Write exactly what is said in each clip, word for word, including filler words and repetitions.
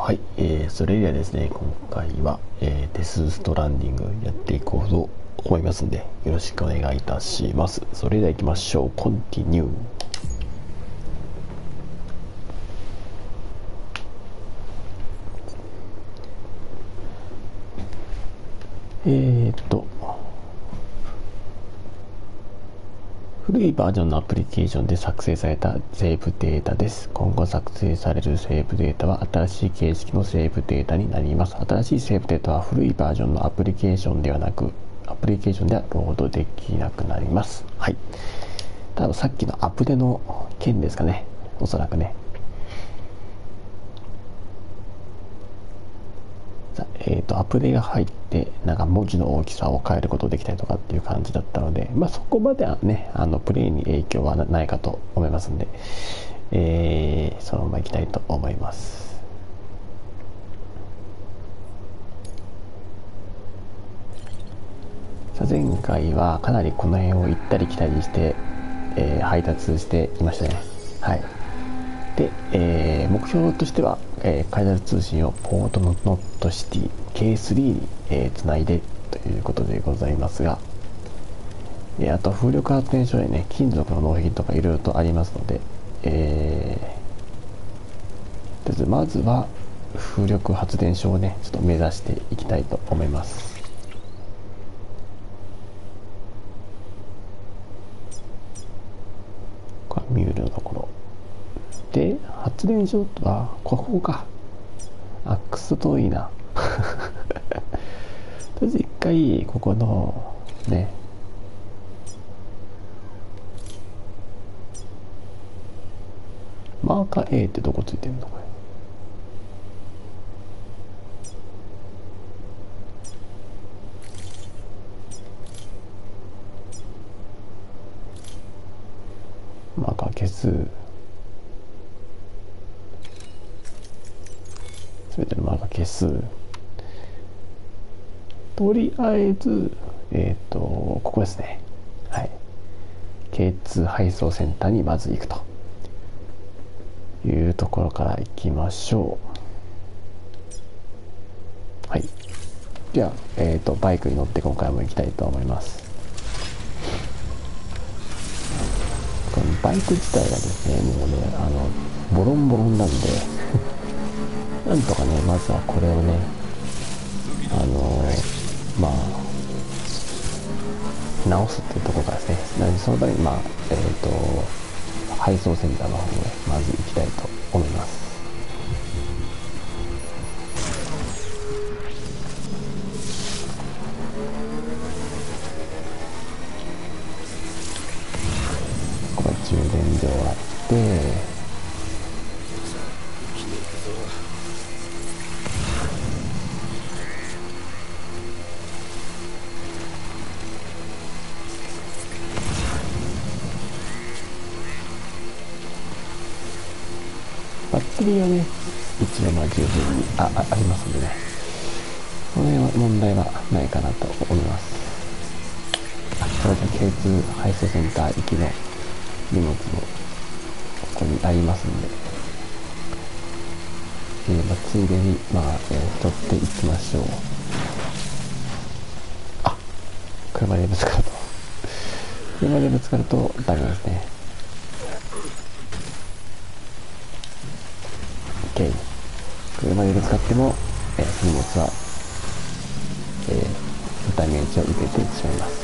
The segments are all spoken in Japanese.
はい、えー、それではですね、今回は、えー、デスストランディングやっていこうと思いますんで、よろしくお願いいたします。それでは行きましょう。コンティニュー。えーっと、古いバージョンのアプリケーションで作成されたセーブデータです。今後作成されるセーブデータは新しい形式のセーブデータになります。新しいセーブデータは古いバージョンのアプリケーションではなく、アプリケーションではロードできなくなります。はい。多分さっきのアップデの件ですかね。おそらくね。えーと、アプデが入ってなんか文字の大きさを変えることできたりとかっていう感じだったので、まあ、そこまではねあのプレイに影響はないかと思いますんで、えー、そのままいきたいと思います。さあ前回はかなりこの辺を行ったり来たりして、えー、配達していましたね。はい。で、えー、目標としては、えー、開発通信をポートのノットシティ ケースリー に、えー、つないでということでございますが、えー、あと風力発電所へね金属の納品とかいろいろとありますので、えー、まずは風力発電所をねちょっと目指していきたいと思います。これミュールのところで発電所はここか。アックス遠いなとりあえず一回ここのねマーカー A ってどこついてんのこれ。マーカー消す。すべてのマーカー消す。とりあえずえっ、ー、とここですね。はい。ケーツー 配送センターにまず行くというところから行きましょう。はい。では、えーと、バイクに乗って今回も行きたいと思います。このバイク自体がですね、もうね、あの、ボロンボロンなんで、なんとかね、まずはこれをね、あのー、まあ、直すっていうところからですね。なので、そのために、まあ、えっ、ー、と、配送センターの方にね、まず行きたいと思います。充電場あって、バッテリーはね一応まあ十分に あ, あ, ありますんでね、この辺は問題はないかなと思います。あ、これで ケーツー 配送センター行きの荷物もここにありますんで、えーまあ、ついでに、まあえー、取っていきましょう。あ、車でぶつかると車でぶつかるとダメですね。 OK。 車でぶつかっても、えー、荷物は、えー、ダメージを受けてしまいます。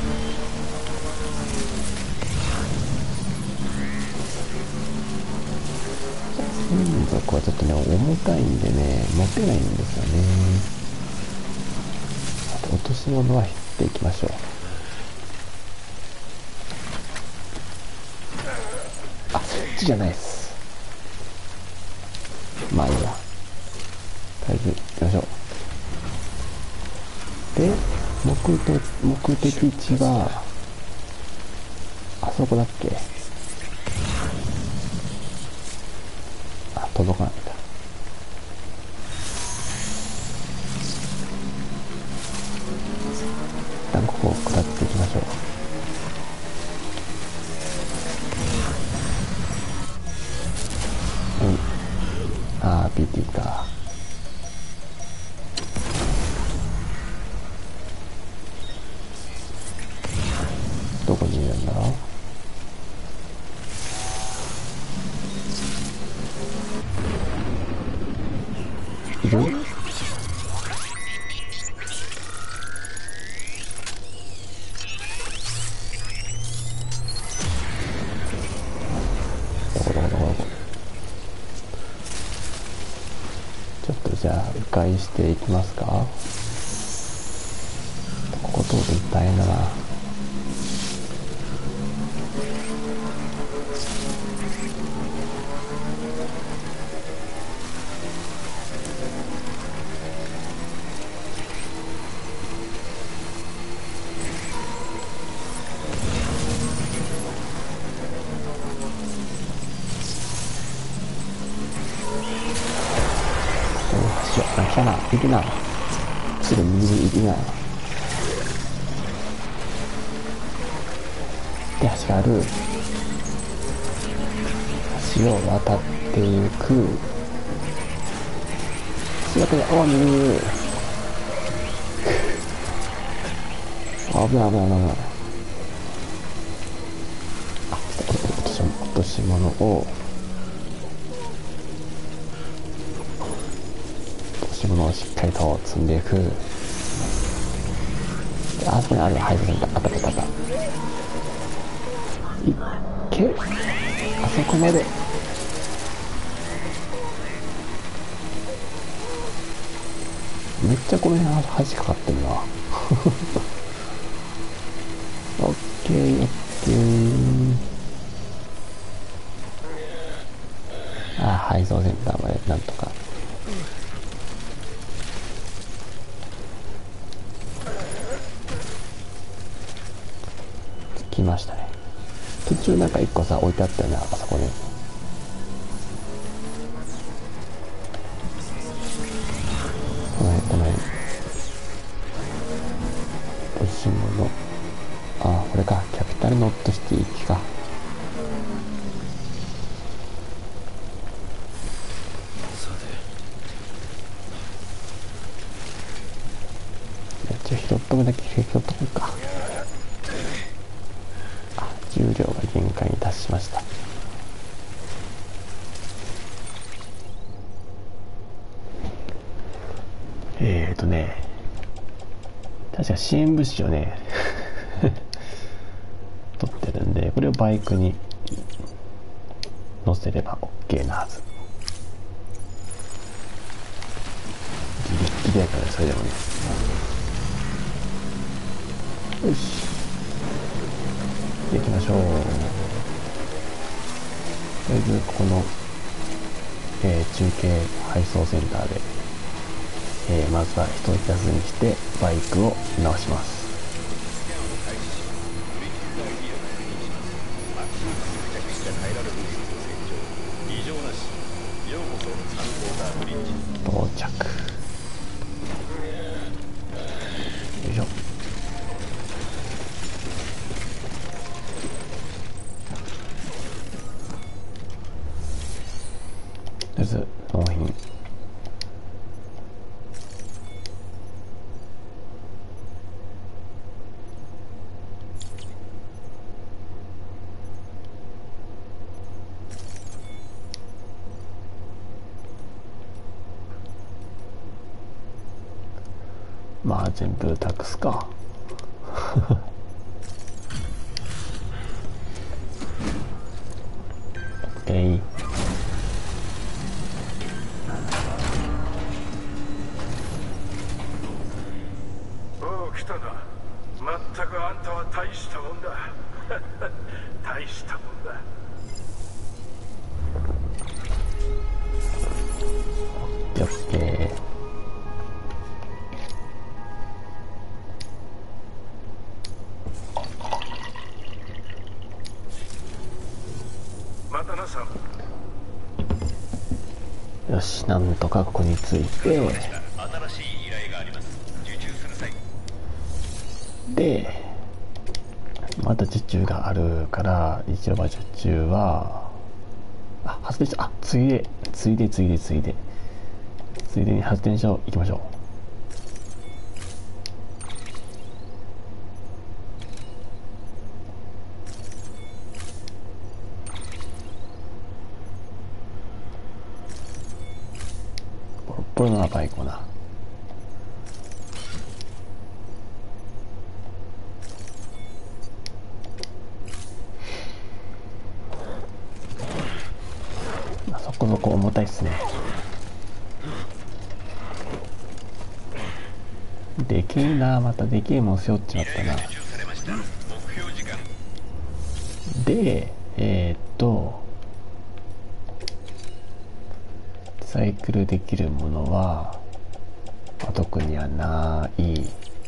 金属はちょっとね重たいんでね持てないんですよね。あと落とし物は減っていきましょう。あ、そっちじゃないです。まあいいや、とりあえず行きましょう。で目と目的地はあそこだっけ。あ、届かないんだ。一旦ここを下っていきましょう。はい。あー ピーティー か。 んだ。いる？どこどこどこどこ。ちょっとじゃあ迂回していきますか。ここ通るの大変だな。あ、来たな、行くな。すぐ右に行くな。で、橋がある。橋を渡っていく。橋渡り、お、見る。危ない危ない危ない危ない。あ、落とし、落とし物を。ものをしっかりと積んでいく。あそこにある配布センター、あったあったあった。いっけ、あそこまで。めっちゃこの辺橋かかってるな。オッケーオッケー。ああ、配送センターまでなんとか。来ましたね。途中なんか一個さ置いてあったよね、あそこに。この辺この辺。落とし物。ああ、これか。キャピタルノットシティ行きか。めっちゃ拾っとくだけ拾っとくか。重量が限界に達しました。えーとね、確か支援物資をね取ってるんで、これをバイクに乗せれば OK なはず。ギリギリやからそれでもね。よし、行きましょう。とりあえずここの、えー、中継配送センターで、えー、まずは一つ休みしてバイクを直します。到着。よいしょ。とりあえず納品。まあ全部託すか。OK。 おお、来たな。まったくあんたは大したもんだ。大したもんだ。 OK。 またなさん。 よし、なんとかここについて、 新しい依頼があります。受注する際。 で、また受注があるから、一応まあ受注は、あ、発電所、あ、ついで、ついで、ついで、ついで、ついでに発電所行きましょう。 これの中行こうな。あそこそこ重たいっすね。でけえな、またでけえもん背負っちまったな。でえー、っとサイクルできるものは、まあ、特にはない。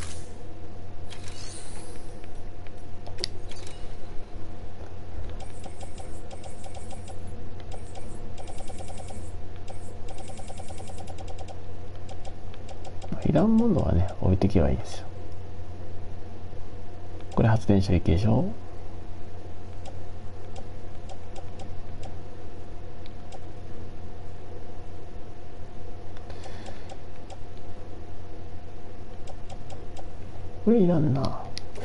いらんものはね置いてけばいいんですよ。これ発電所行けでしょ。これいらんな。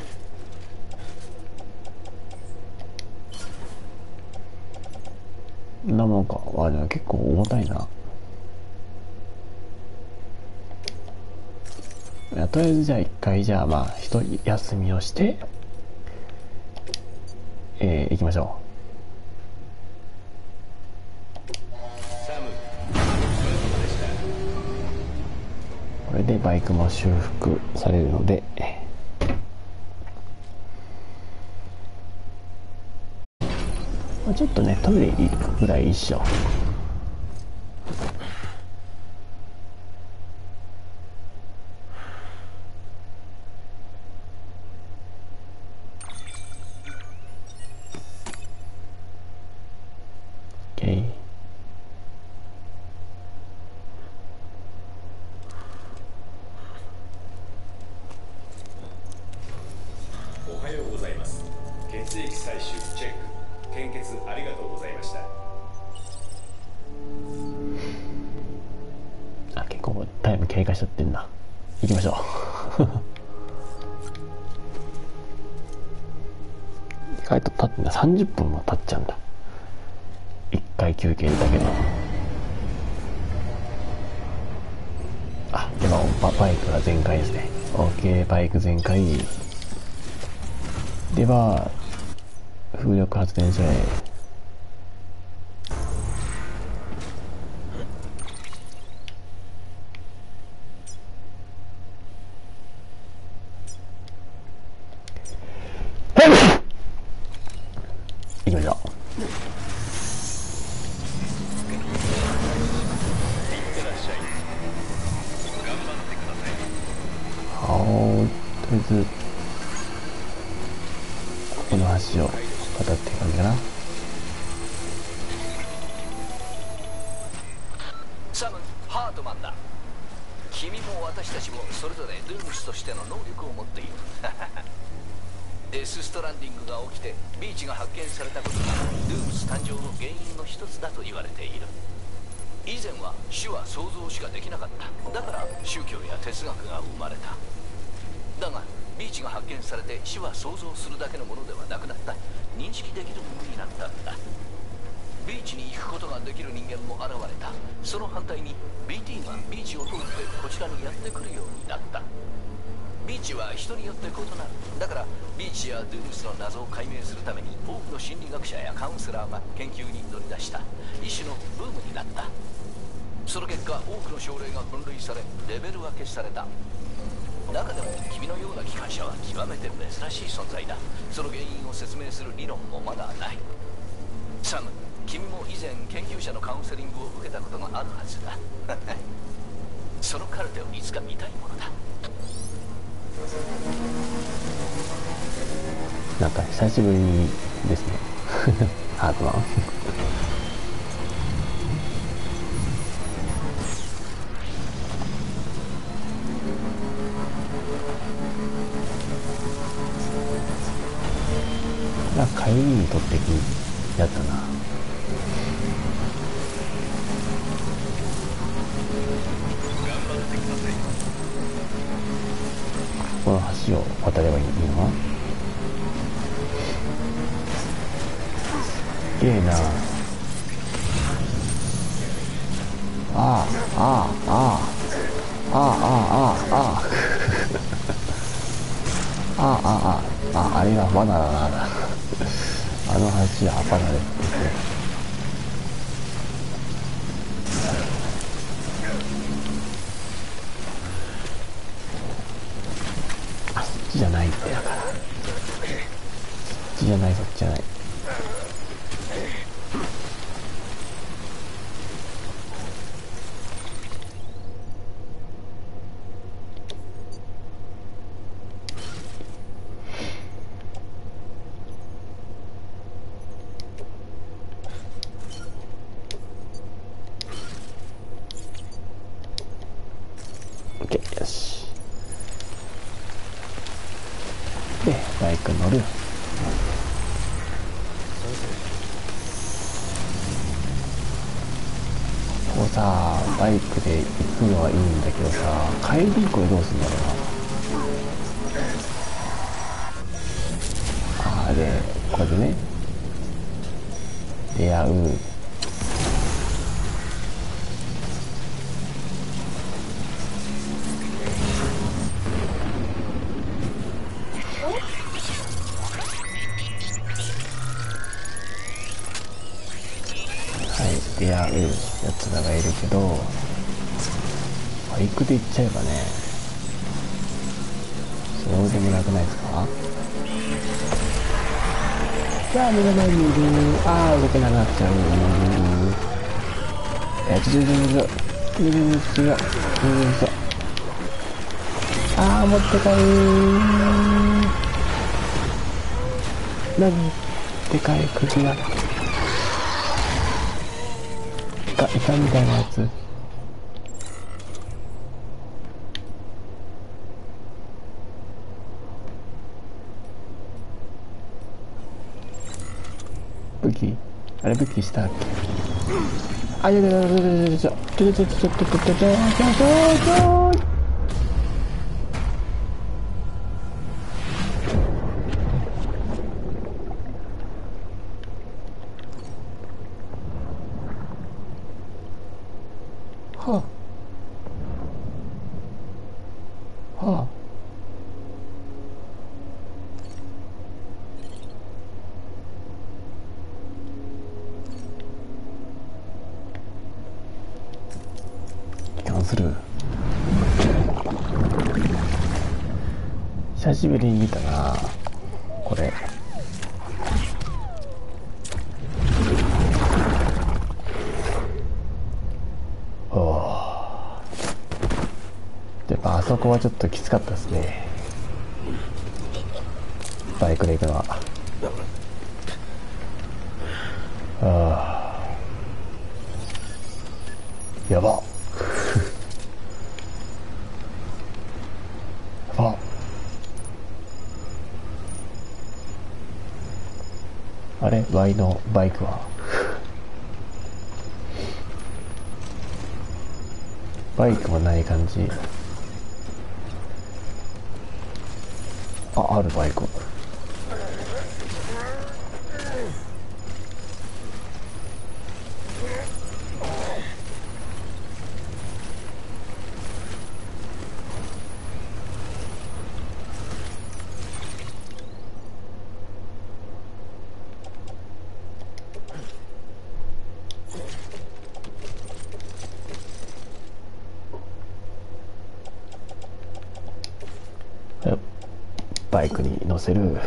なもんか。あ、でも結構重たいな。いや、とりあえずじゃあ一回じゃあまあ一休みをして、えー、行きましょう。これでバイクも修復されるので、まあ、ちょっとねトイレ行くぐらいいいっしょ。OK。 おはようございます。血液採取チェック。献血ありがとうございました。 あ、結構タイム経過しちゃってんな。行きましょう。意外と経ってんだ。さんじゅっぷんも経っちゃうんだ。いっかい休憩だけで。あ、でもバイクが全開ですね。 OK、 バイク全開では風力発電所へ。行きましょう。はい、とりあえずここの橋を渡っていく感じかな。 サム・ハートマンだ。君も私たちもそれぞれドゥームスとしての能力を持っている。デス・ストランディングが起きてビーチが発見されたことがドゥームス誕生の原因の一つだと言われている。以前は主は想像しかできなかった。だから宗教や哲学が生まれた。だがビーチが発見されて死は想像するだけのものではなくなった。認識できるものになったんだ。ビーチに行くことができる人間も現れた。その反対に ビーティー がビーチを通ってこちらにやってくるようになった。ビーチは人によって異なる。だからビーチやドゥームスの謎を解明するために多くの心理学者やカウンセラーが研究に乗り出した。一種のブームになった。その結果多くの症例が分類されレベル分けされた。中でも君のような機関車は極めて珍しい存在だ。その原因を説明する理論もまだない。サム、君も以前研究者のカウンセリングを受けたことがあるはずだ。そのカルテをいつか見たいものだ。 なんか久しぶりですね。ハートマン。これは帰りに取ってくやつだな。この橋を渡ればいいのかな。すげえなあ。ああああああああああああああれはバナナなんだ。あの話はバナナですね。あ、そっちじゃないんだから。そっちじゃない、そっちじゃない。よし。で、バイク乗る。こうさ、バイクで行くのはいいんだけどさ、帰りこれどうすんだろうな。あーで、これでね、出会う。出会うやつらがいるけど、バイクで行っちゃえばね、そうでもなくないですか。さあ目の前にいる。ああ動けなくなっちゃう。えちょちょちょちょちょちょちょちょちょああ持って帰る。なんでかい首がイカみたいなやつ。武器あれ武器したっけ。あいやいやいやいやいやいやちょちょちょちょちょちょちょちょちょちょちょはあはあキャンセル。久しぶりに見たなこれ。やっぱあそこはちょっときつかったですね、バイクで行くのは。あーやばやば。あれ Y のバイクはバイクもない感じ。あ、あるバイク。バイクに乗せる。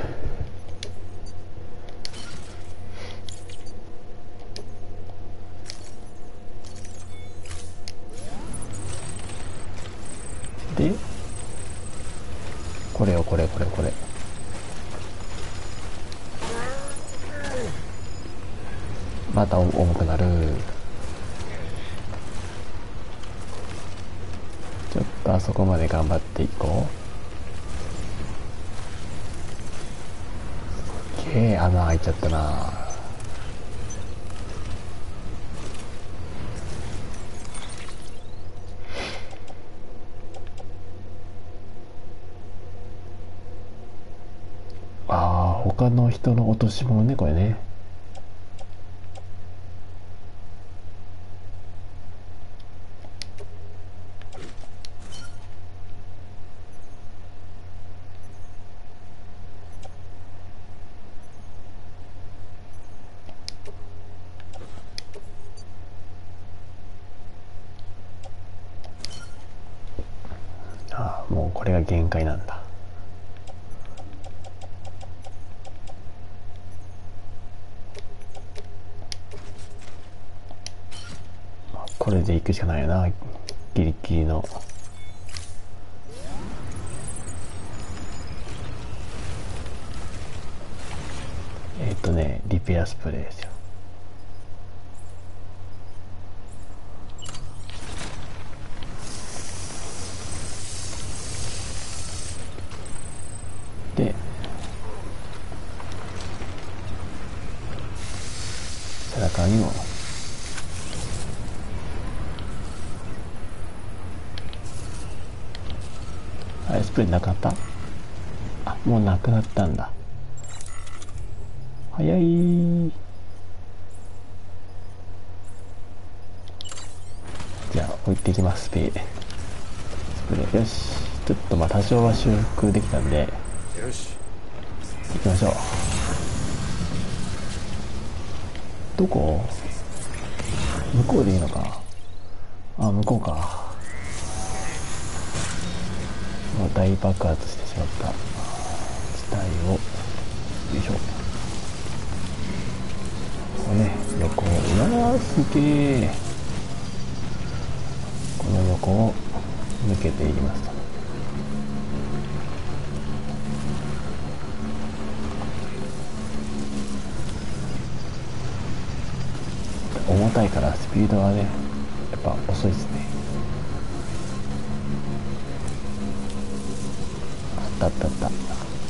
でこれをこれこれこれまた重くなる。ちょっとあそこまで頑張っていこう。えー、穴開いちゃったな。ああ、他の人の落とし物ね、これね。 これが限界なんだ。これで行くしかないよな、ギリギリの。えっとねリペアスプレーですよ。で背中にもあれスプレーなくなった？あ、もうなくなったんだ。早い。じゃあ置いていきます。スプレースプレー。よし、ちょっとまあ多少は修復できたんでよし行きましょう。どこ？向こうでいいのか。あ、向こうか。もう大爆発してしまった地帯を、よいしょ。ここね、横を、うわーすげー。この横を抜けていきますと。重たいからスピードはねやっぱ遅いですね。あったあったあった。よ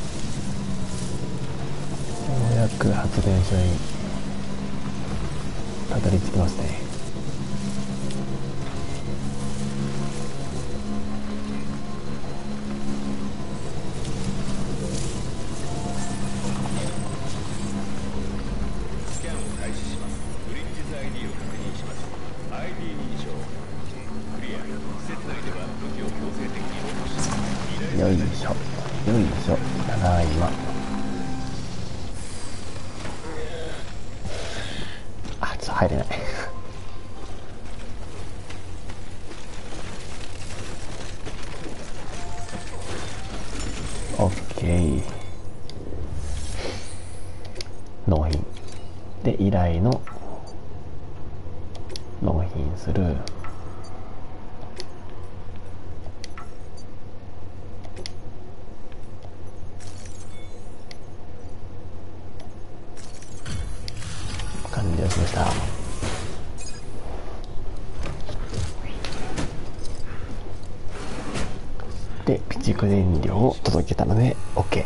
うやく発電所にたどり着きますね。 スキャンを開始します。ブリッジズ アイディー を確認します。 アイディー 認証クリア。施設内では武器を強制的に落としよいしょよいしょ。ただいま。あ、ちょっと入れないオッケー。納品で依頼の納品する。完了しました。で備蓄燃料を届けたので OK。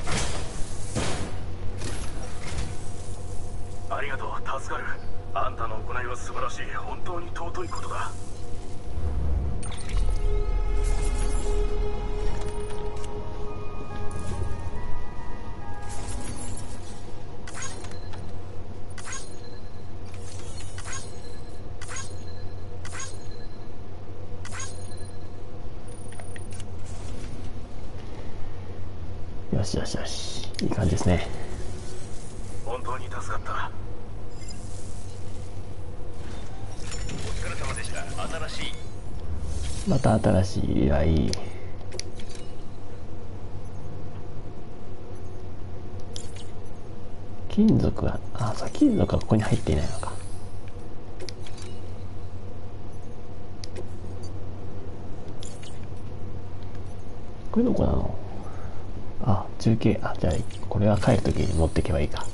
ありがとう、助かる。あんたの行いは素晴らしい。本当に尊いことだ。 よしよしよし、いい感じですね。 本当に助かった。 お疲れ様でした。新しいまた新しい依頼。金属が、あ、そう、金属がここに入っていないのか。これどこなの？あ、中継。あ、じゃあこれは帰るときに持っていけばいいか。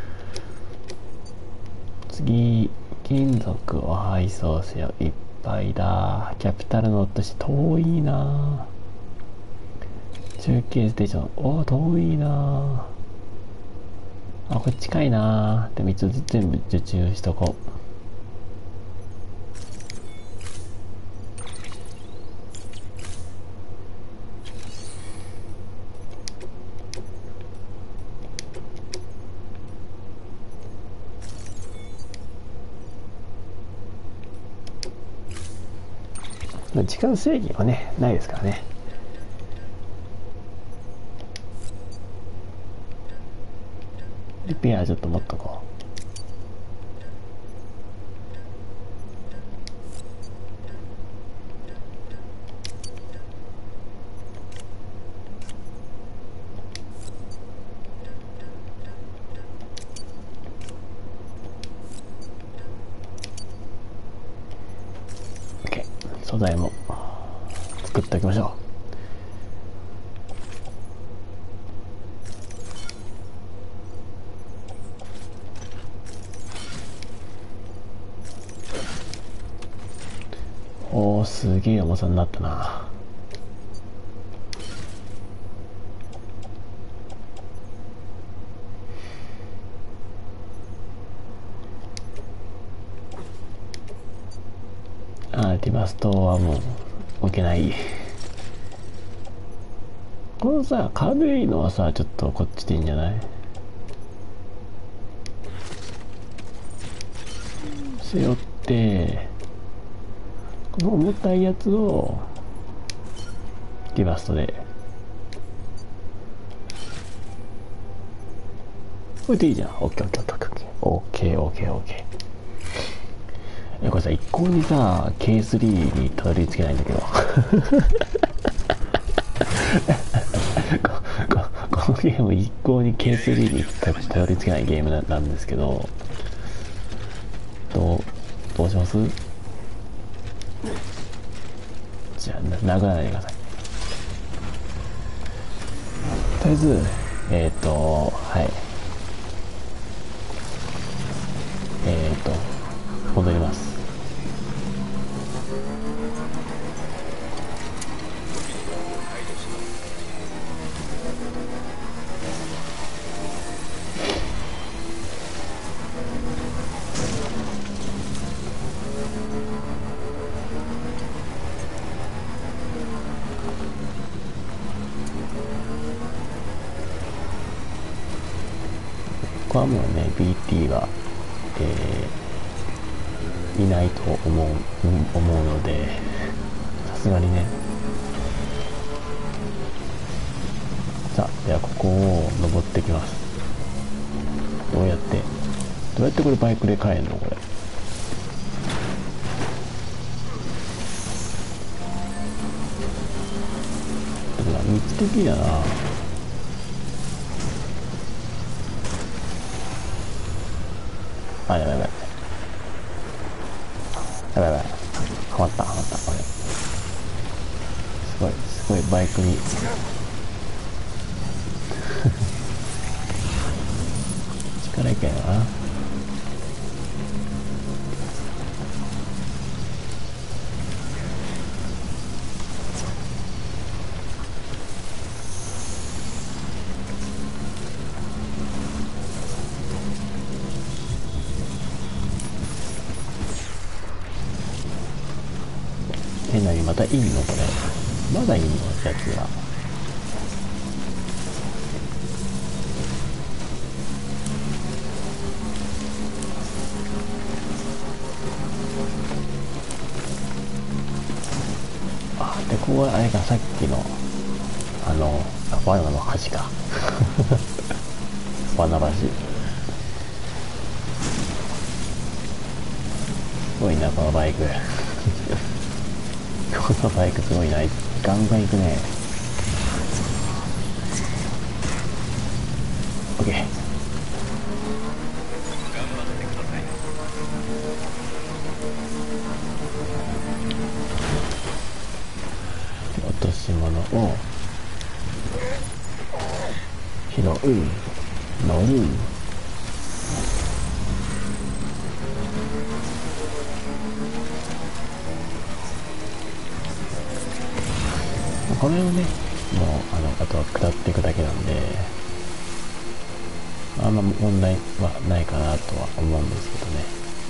次、金属を配送せよ。いっぱいだ。キャピタルノートして遠いな。中継ステーション、おー遠いな。あ、これ近いな。でも一応全部受注しとこう。時間制限はねないですからね。リペアちょっと持っとこ素材も作っておきましょう。おー、すげえ重さになったな。あー、ディバストはもう置けない。このさ、軽いのはさ、ちょっとこっちでいいんじゃない？背負って、この重たいやつをディバストで。これでいいじゃん。オッケーオッケーオッケーオッケーオッケーオッケー。え、これさ、一向にさ、ケースリー にたどり着けないんだけど。こ, こ, このゲーム一向に ケースリー に た, たどり着けないゲーム な, なんですけど、どう、どうします？じゃあ、殴らないでください。とりあえず、えっ、ー、と、はい。えっ、ー、と、戻ります。ここはもうね ビーティー は、えー、いないと思う、思うので、さすがにね。さあ、ではここを登ってきます。どうやってどうやってこれバイクで帰るの？これみっつ的だな。あ、やばいやばいやばいやばい、はまったはまった。これすごいすごいバイクに力いけないのかな。変なにまたいいの？これまだいいの？やつがあ、でここはあれか、さっきのあの罠の橋か罠橋。すごいなこのバイクこのバイクすごいな、ガンガンいくね。オッケー。落とし物を拾う、乗る。これをね、もうあのあとは下っていくだけなんで、あんま問題はないかなとは思うんですけどね。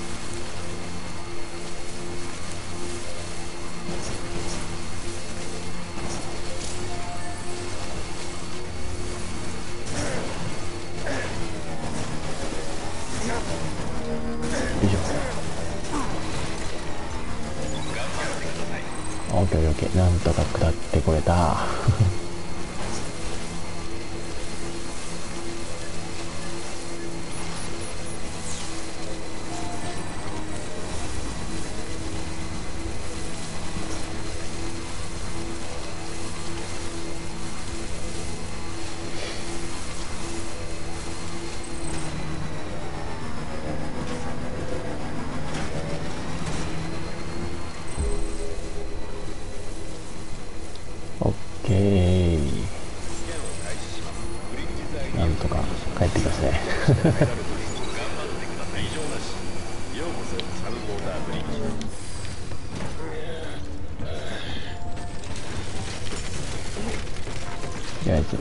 よいしょ。オッケーオッケー、なんとか下ってこれたね。 頑張ってください。異常なし。ようこそサルウォーターブリッジ。 とりあえず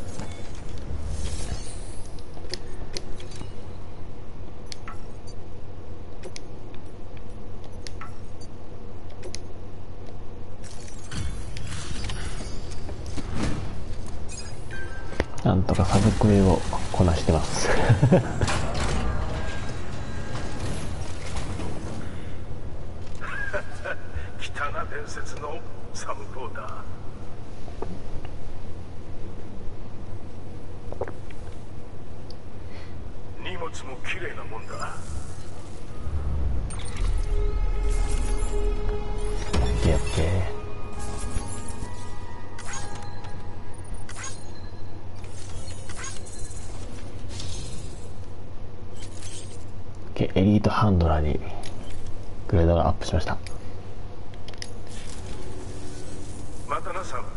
なんとかサブクエをこなしてます北な伝説のサムコーダー。荷物も綺麗なもんだ。 オッケーオッケー。エリートハンドラーにグレードがアップしました。 またなさん。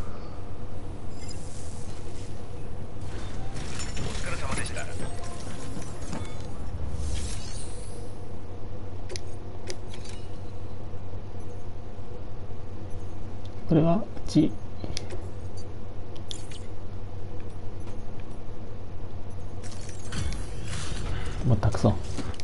お疲れ様でした。 これはうちもうたくさん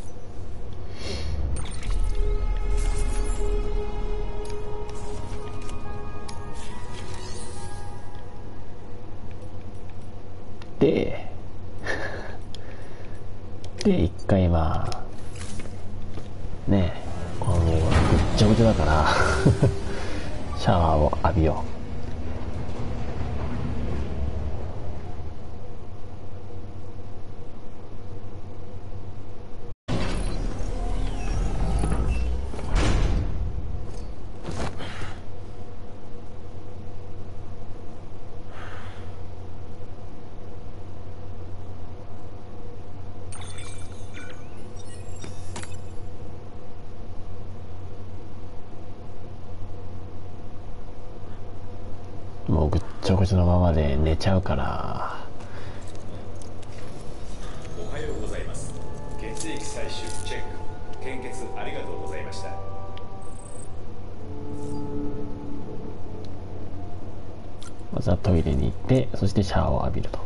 でで一回まあねえこのぐっちゃぐちゃだからシャワーを浴びよう。もうぐっちゃぐちゃのままで寝ちゃうから。 おはようございます。血液採取チェック。献血ありがとうございました。 まずはトイレに行ってそしてシャワーを浴びると。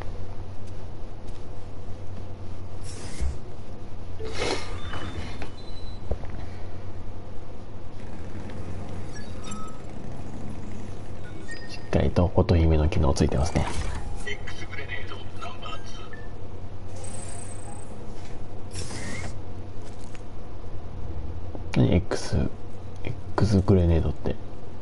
しっかりと乙姫の機能ついてますね。 X グレネードナンバーツー。 何 X X グレネードって。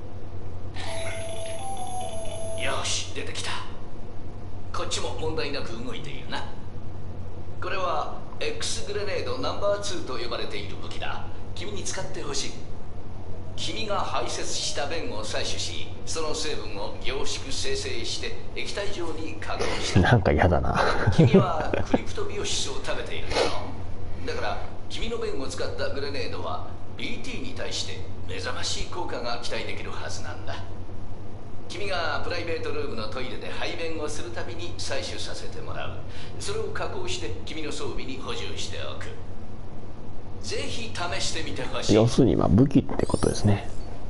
よし、出てきた。こっちも問題なく動いているな。これは X グレネードナンバーツーと呼ばれている武器だ。君に使ってほしい。君が排泄した便を採取し、その成分を凝縮生成して液体状に加工したなんか嫌だな君はクリプトビオシスを食べているだろう。だから君の便を使ったグレネードは ビーティー に対して目覚ましい効果が期待できるはずなんだ。君がプライベートルームのトイレで排便をするたびに採取させてもらう。それを加工して君の装備に補充しておく。ぜひ試してみてほしい。 要するにまあ武器ってことですね。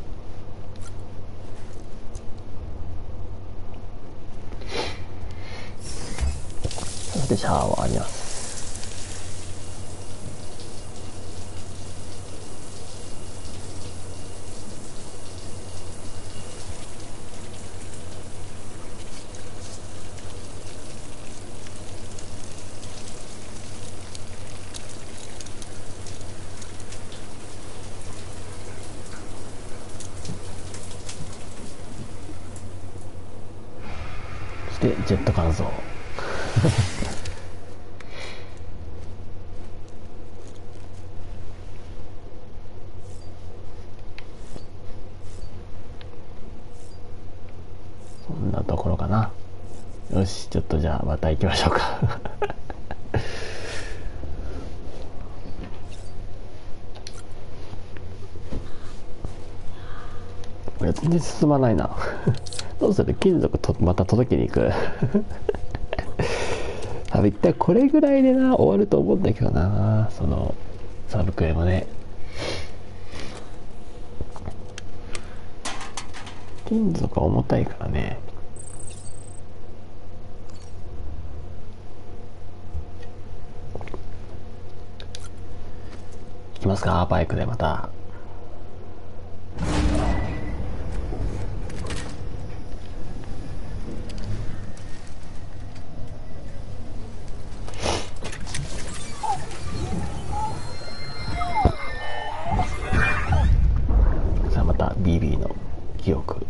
そしてシャワーを浴びます。そしてジェット乾燥そんなところかな。よし、ちょっとじゃあまた行きましょうかこれ全然進まないなどうする？金属とまた届けに行くさ多分一体これぐらいでな終わると思うんだけどな、そのサブクエもね。金属は重たいからね。行きますか、バイクでまた。さあまた ビービー の記憶。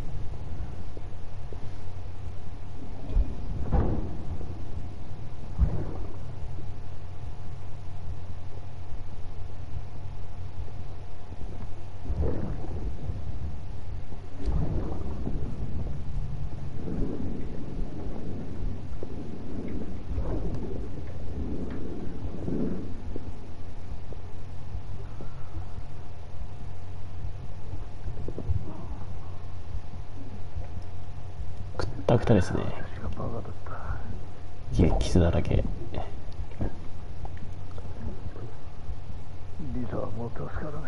くったくたですね。いえ、傷だらけ。 リサはもう助からない。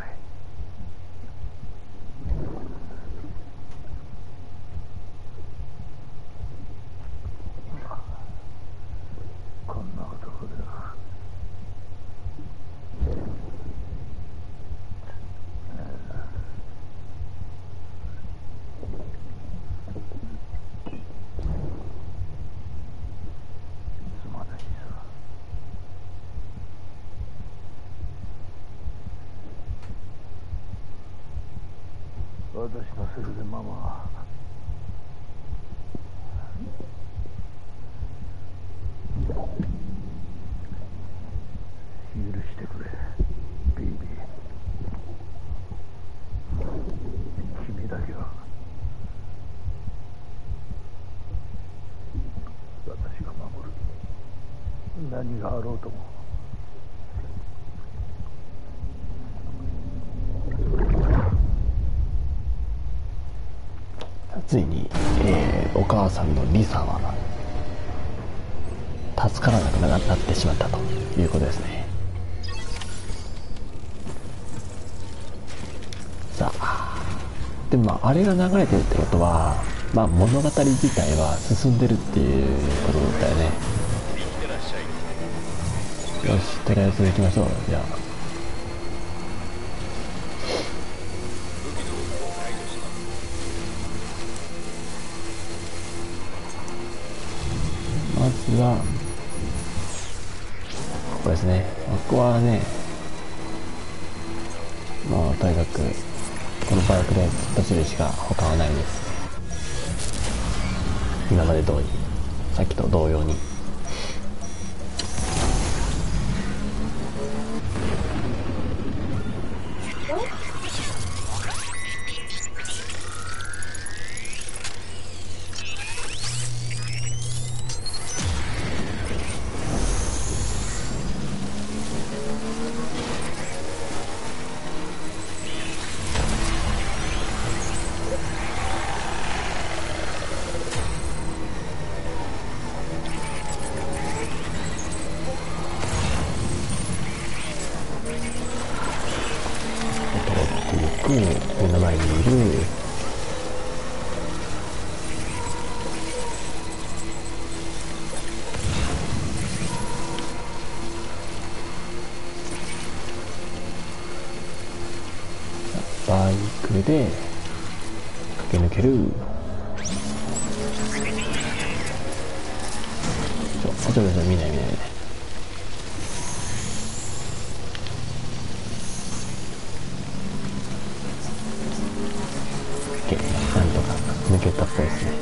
こんな男でな。すまないさ。私のせいでママは許してくれ、ビービー。君だけは私が守る。何があろうとも。 ついに、えー、お母さんのリサは助からなくなってしまったということですね。さあ、でもまああれが流れてるってことは、まあ物語自体は進んでるっていうことだよね。よし、とりあえず行きましょう。じゃあまずはここですね。ここはね、もうとにかくこのバイクで突っ走るしか他はないです。今まで通り、さっきと同様に。目の前にいるバイクで駆け抜ける。ちょちょちょちょ見ない見ない見ない。なんとか抜けたっぽいですね。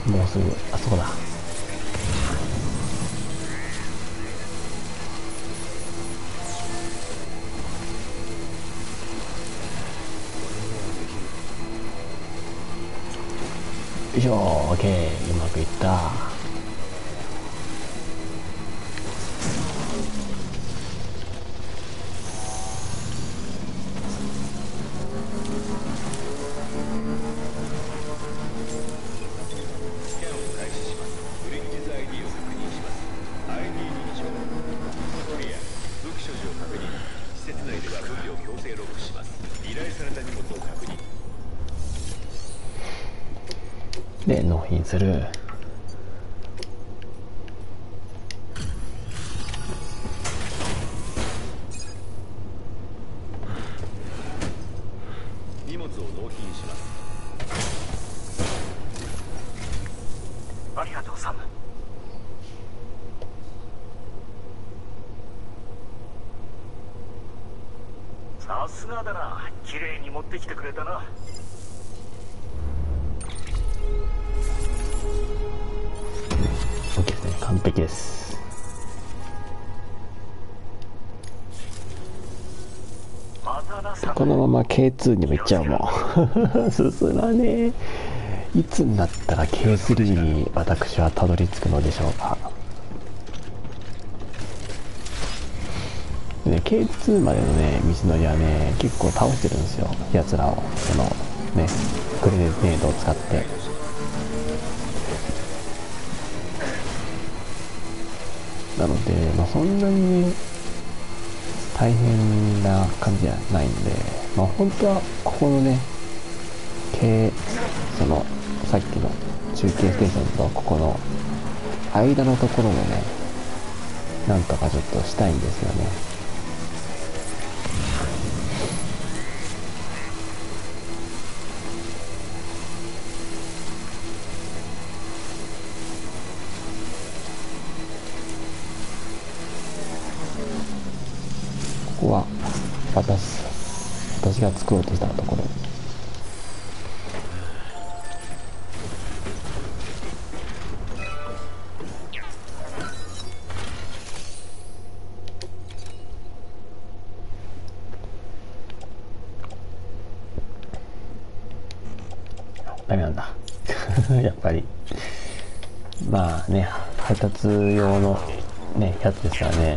もうすぐあそこだ。よいしょ、オッケー、うまくいった。で納品する。 荷物を納品します。 ありがとうサム。さすがだな、綺麗に持ってきてくれたな。 OK ですね、完璧です。このまま ケーツー にも行っちゃうもん進まねえ。いつになったら ケースリー に私はたどり着くのでしょうか。でね、ケーツー までのね道のりはね結構倒してるんですよ、やつらを。そのねグレネードを使って。なので、まあ、そんなにね大変な感じじゃないんで、まあ、本当はここのね、K、そのさっきの中継ステーションとここの間のところもね、なんとかちょっとしたいんですよね。ここは私私が作ろうとしたところ。ダメなんだやっぱりまあね、配達用のねやつですからね。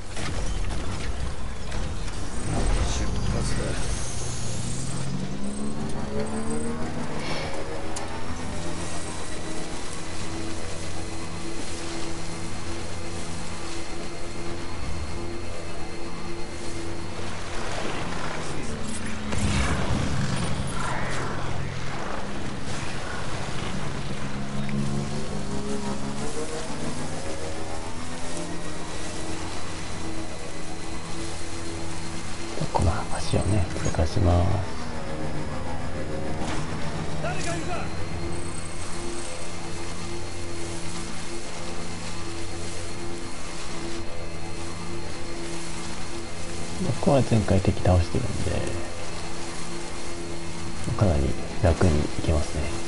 この橋をね通過します。 誰かいるか。 ここは前回敵倒してるんでかなり楽にいけますね。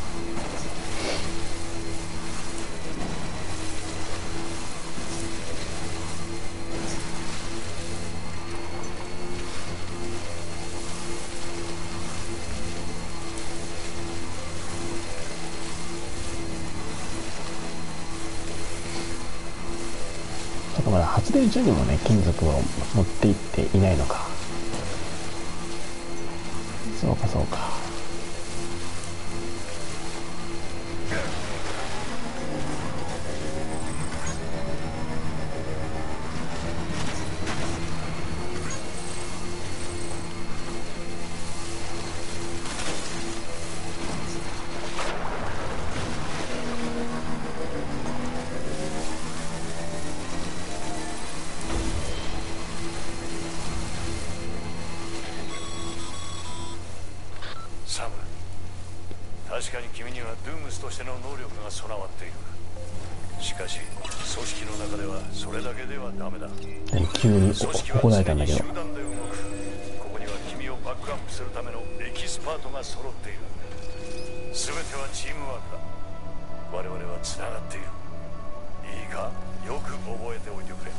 まだ発電所にもね金属を持っていっていないのか。そうかそうか。 サム、確かに君にはドゥームスとしての能力が備わっている。しかし組織の中ではそれだけではダメだ。 急に怒られたんだけど、 集団で動く。ここには君をバックアップするためのエキスパートが揃っている。全てはチームワークだ。 我々はつながっている。いいか、よく覚えておいてくれ。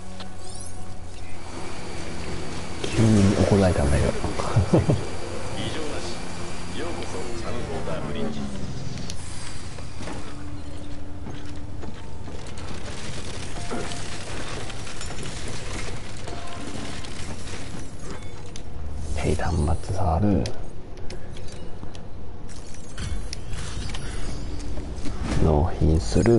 急に怒られたんだけど異常なし。ようこそサンオーダーブリッジ。 ヘイ、端末触る。納品する。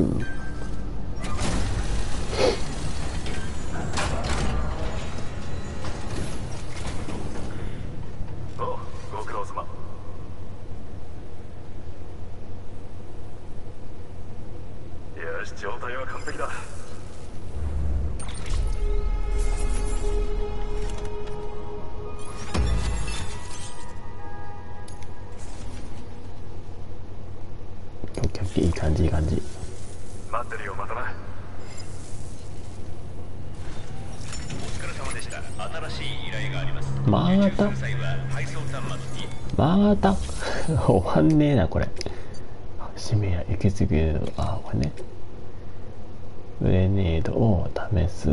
お、ご苦労様。よし、状態は完璧だ。 いい感じ、いい感じ。 待ってるよ、またな。 お疲れ様でした。新しい依頼があります。 また受注する際は配送端末に。 また終わんねえなこれ。使命や受け継ぐ。あ、これね。グレネードを試す。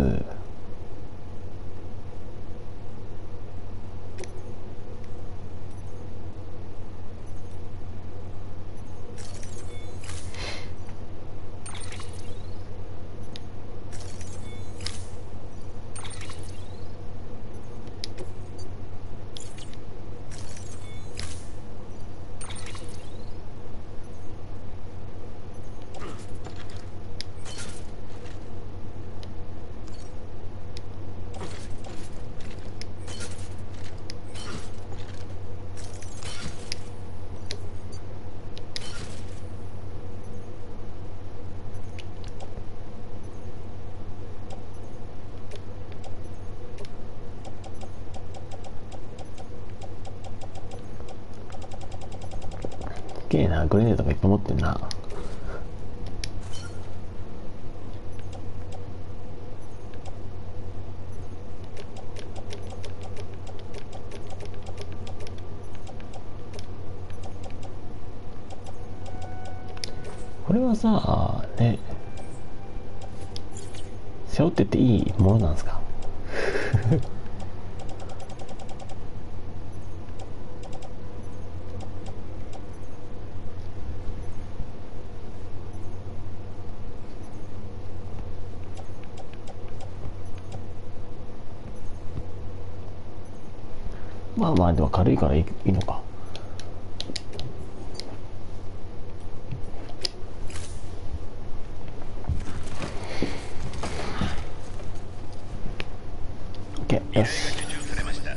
すげえな、グレネードとかいっぱい持ってんな。これはさ、ね、背負ってっていいものなんですか？まあまあ、でも軽いからいい、いいのか。OK、よし。 受注されました。 じ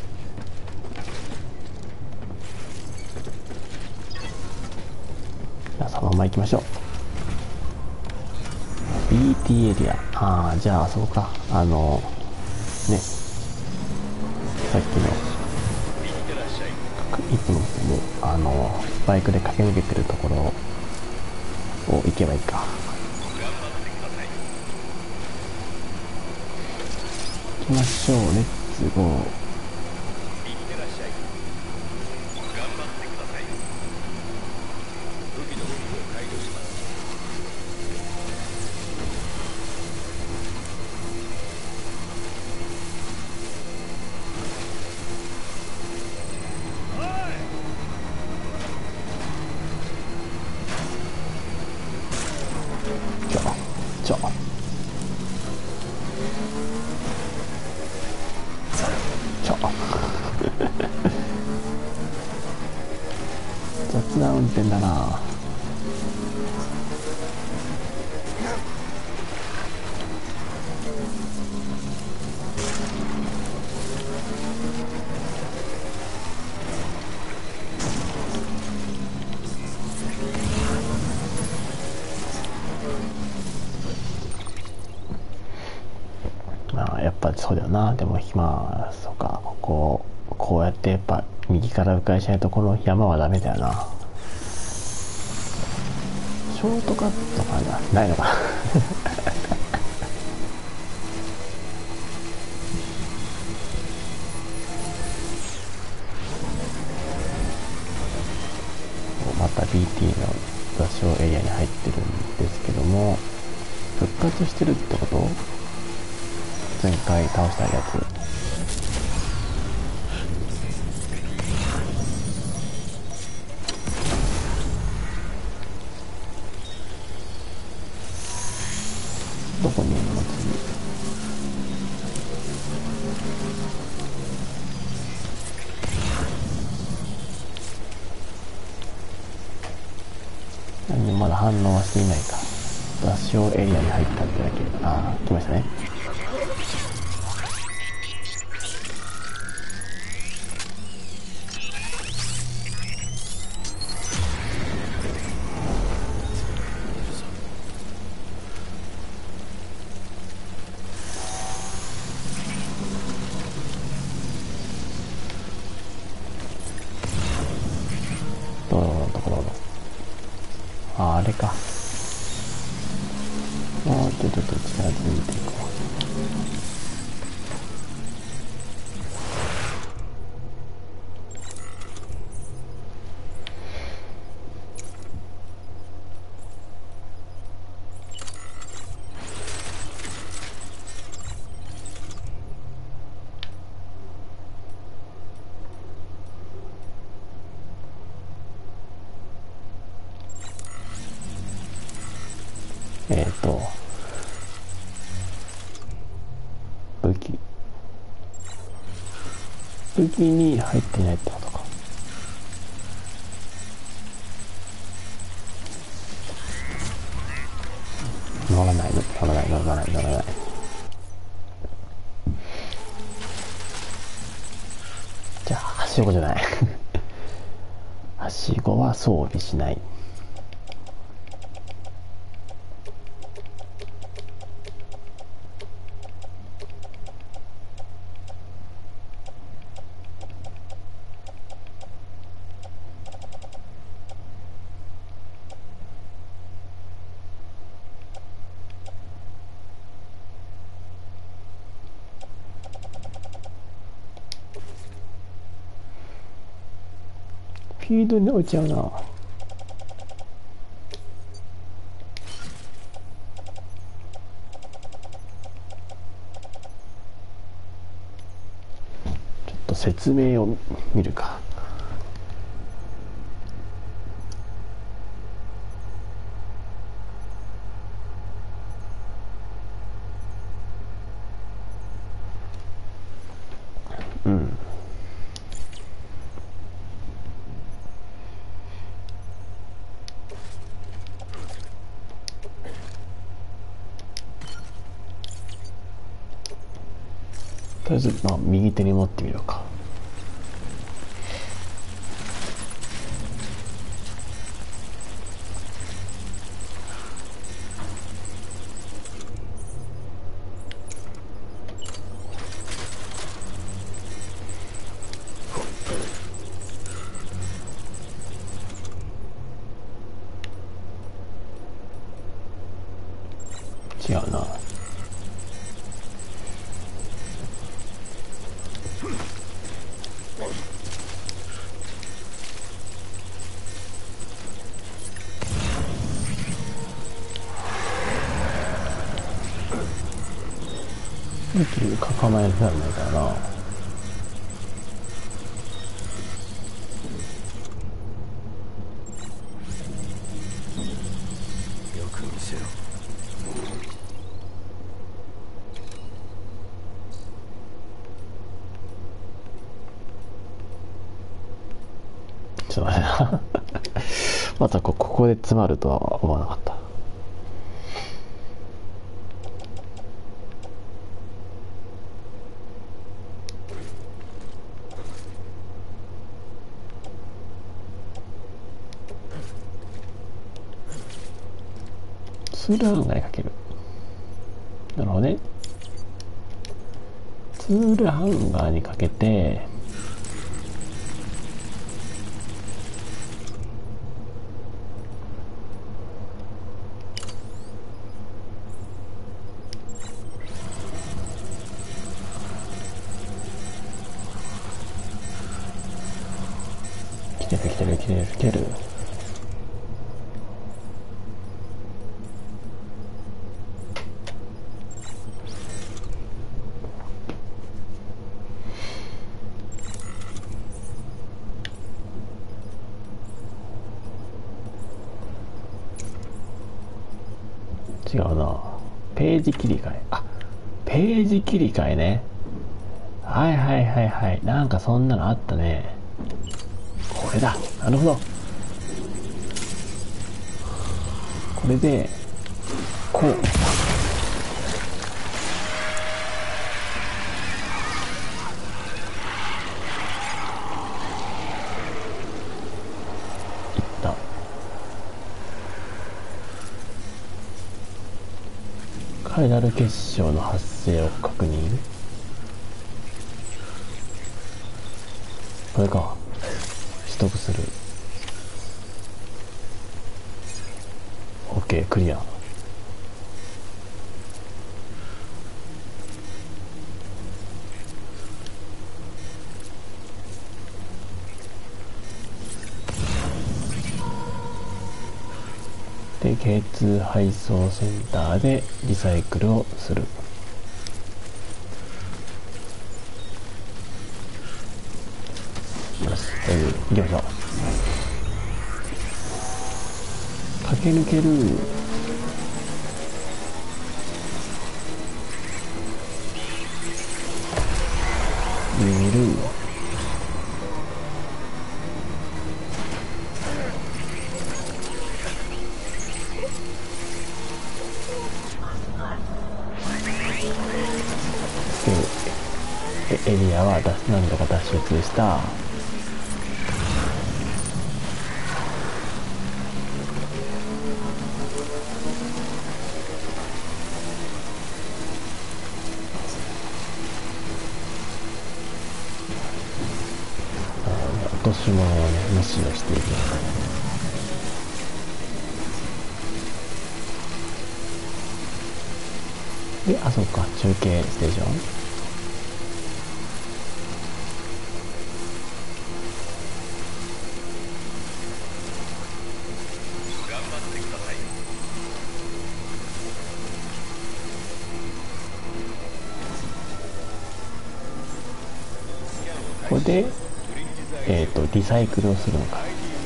ゃあそのまま行きましょう。 ビーティー エリア。ああ、じゃああそこか。あのね、さっきのいってらっしゃい。 いつもあのバイクで駆け抜けてるところを行けばいいか。 頑張ってください。 行きましょう。レッツゴー。 いってらっしゃい。頑張ってください。武器のロックを解除します。 ちょちょちょ雑な運転だな。まあやっぱそうだよな。でもまあそうか、こうこうやってやっぱ右から迂回しないとこの山はダメだよな。ショートカットかな、ないのかな。また ビーティー の座礁エリアに入ってるんですけども、復活してるってこと？前回倒したやつ。どこにいるの次？何もまだ反応はしていないか。座礁エリアに入ったってだけ。ああ、来ましたね。どうぞどうぞどうぞ。あ、あれか。もうちょっと近づいていこう。えっと武器武器に入っていないってことか。乗らない乗らない乗らない乗らない。じゃあはしごじゃないはしごは装備しない。フィードに落ちちゃうな。ちょっと説明を見るか。うん。とりあえず、まあ、右手に持ってみようか。違うな。構えられないからな。 よく見せろ。 ちょっと待ってなまたここで詰まるとは思わなかった。ツールハンガーにかける。なるほどね。ツールハンガーにかけて、来てる来てる来てる来てる。 違うな。ページ切り替え。あ、ページ切り替えね。はいはいはいはい。なんかそんなのあったね。これだ。なるほど。これで、こう。いった。カイナル結晶の発生を確認。これか。取得する。 OK クリア。で、ケーツー 配送センターでリサイクルをする。よし、という行きましょう。駆け抜ける。見る。エリアは何度か脱出した。落とし物をね、無視をしていきます。で、あ、そうか、中継ステーション。ここで、えっと、リサイクルをするのか。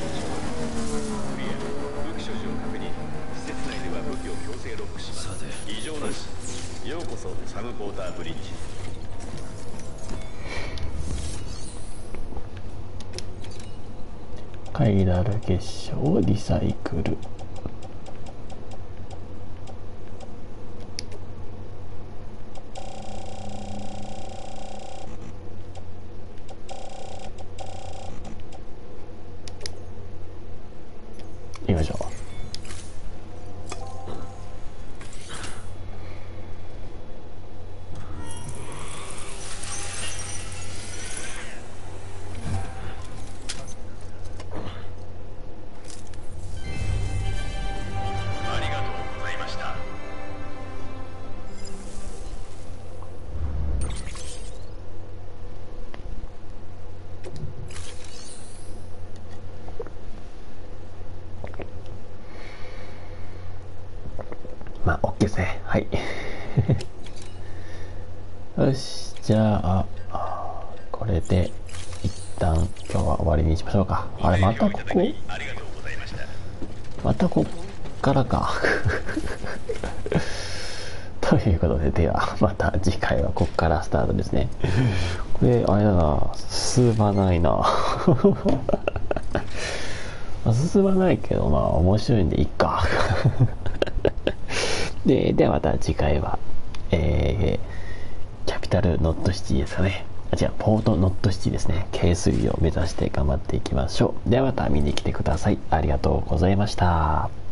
武器所持を確認。施設内では武器を強制ロックします。異常なし。ようこそサムポーターブリッジ。 カイナル結晶をリサイクル。行きましょありがとうございました。 う。まあ OK ですね。はい。よし、じゃあ、これで一旦今日は終わりにしましょうか。あれ、またここ、 ありがとうございました。 またこっからか。ということで、ではまた次回はこっからスタートですね。これあれだな、進まないな。進まないけど、まあ面白いんでいっか。で, ではまた次回は、えー、キャピタルノットシティですかね。あ、違う、ポートノットシティですね。ケースリーを目指して頑張っていきましょう。ではまた見に来てください。ありがとうございました。